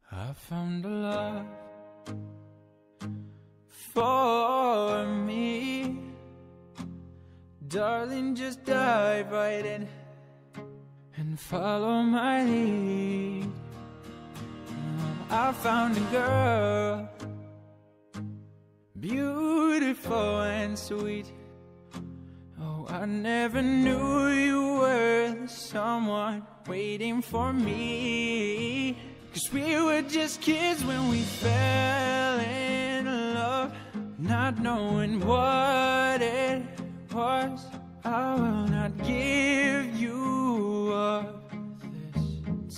I found a love for me. Darling, just dive right in and follow my lead. I found a girl, beautiful and sweet. Oh, I never knew you were the someone waiting for me. 'Cause we were just kids when we fell in love, not knowing what it was. I will not give you up this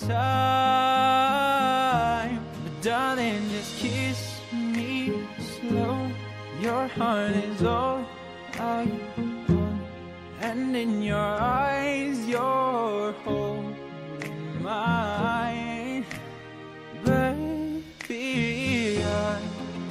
time, but darling, just kiss me slow. Your heart is all I want, and in your eyes you're holding mine. Baby, I'm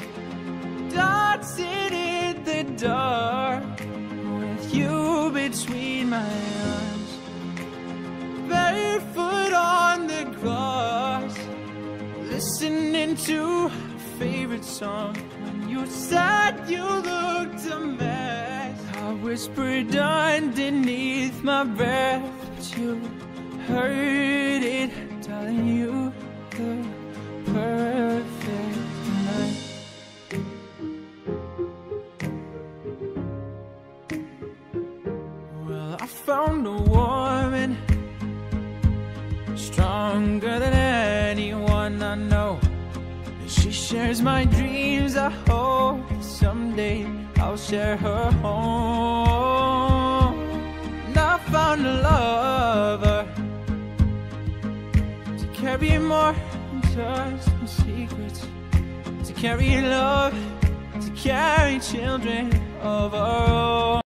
dancing in the dark with you between my arms, barefoot on the grass, listening to a favorite song. When you said you looked a mess, I whispered underneath my breath, but you heard it, darling. You look perfect tonight. Well, I found a woman stronger than anyone I know. She shares my dreams. I hope someday I'll share her home. And I found a lover to carry more than just my secrets, to carry love, to carry children of our own.